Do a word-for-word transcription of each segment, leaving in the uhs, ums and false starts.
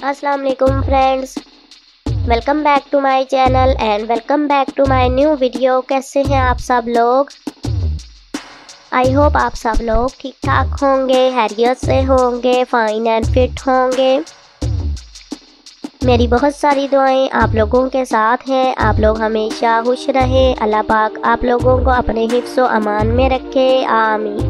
अस्सलाम वालेकुम friends, welcome back to my channel and welcome back to my new video. कैसे हैं आप सब लोग? आई होप आप सब लोग ठीक ठाक होंगे, हैरियत से होंगे, फाइन एंड फिट होंगे। मेरी बहुत सारी दुआएं आप लोगों के साथ हैं। आप लोग हमेशा खुश रहें। अल्लाह पाक आप लोगों को अपने हिफ्ज़ व अमान में रखे, आमीन।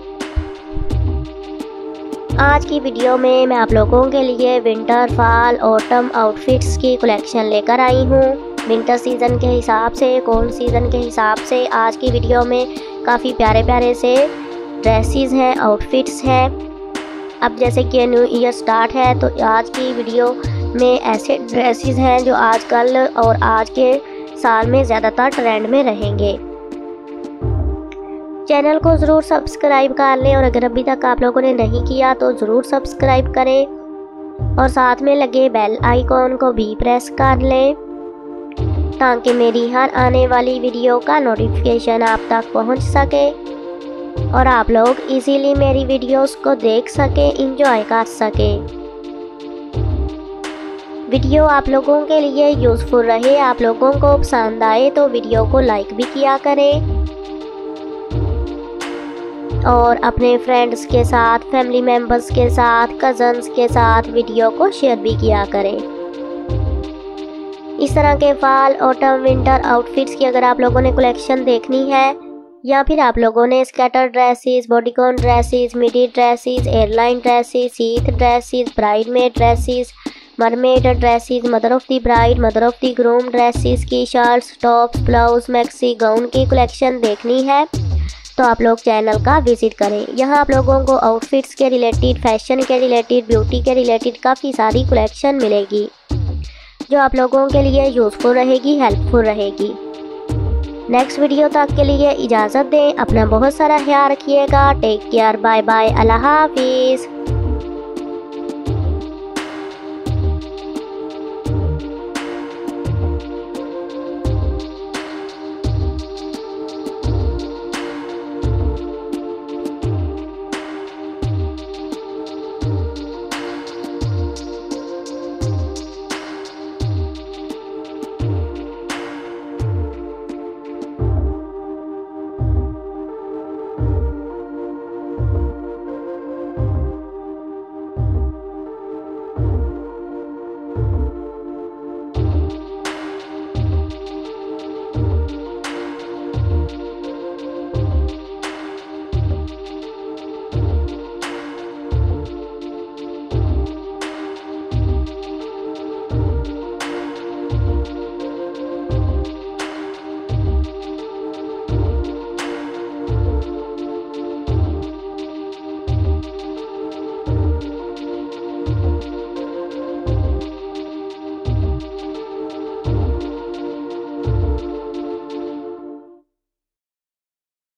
आज की वीडियो में मैं आप लोगों के लिए विंटर, फॉल, ऑटम आउटफिट्स की कलेक्शन लेकर आई हूँ। विंटर सीज़न के हिसाब से, कोल्ड सीज़न के हिसाब से आज की वीडियो में काफ़ी प्यारे प्यारे से ड्रेसेस हैं, आउटफिट्स हैं। अब जैसे कि न्यू ईयर स्टार्ट है तो आज की वीडियो में ऐसे ड्रेसेस हैं जो आजकल और आज के साल में ज़्यादातर ट्रेंड में रहेंगे। चैनल को ज़रूर सब्सक्राइब कर लें और अगर अभी तक आप लोगों ने नहीं किया तो ज़रूर सब्सक्राइब करें और साथ में लगे बेल आइकॉन को भी प्रेस कर लें ताकि मेरी हर आने वाली वीडियो का नोटिफिकेशन आप तक पहुंच सके और आप लोग इजीली मेरी वीडियोस को देख सकें, एंजॉय कर सकें। वीडियो आप लोगों के लिए यूज़फुल रहे, आप लोगों को पसंद आए तो वीडियो को लाइक भी किया करें और अपने फ्रेंड्स के साथ, फैमिली मेम्बर्स के साथ, कज़न्स के साथ वीडियो को शेयर भी किया करें। इस तरह के फॉल, ऑटम, विंटर आउटफिट्स की अगर आप लोगों ने कलेक्शन देखनी है या फिर आप लोगों ने skater dresses, bodycon dresses, midi dresses, airline dresses, sheath dresses, bridesmaid dresses, mermaid dresses, mother of the bride, mother of the groom dresses की shirts, tops, blouse, maxi gown की कलेक्शन देखनी है तो आप लोग चैनल का विजिट करें। यहाँ आप लोगों को आउटफिट्स के रिलेटेड, फैशन के रिलेटेड, ब्यूटी के रिलेटेड काफ़ी सारी कलेक्शन मिलेगी जो आप लोगों के लिए यूज़फुल रहेगी, हेल्पफुल रहेगी। नेक्स्ट वीडियो तक के लिए इजाज़त दें। अपना बहुत सारा ख्याल रखिएगा। टेक केयर, बाय बाय, अल्लाह हाफिज़।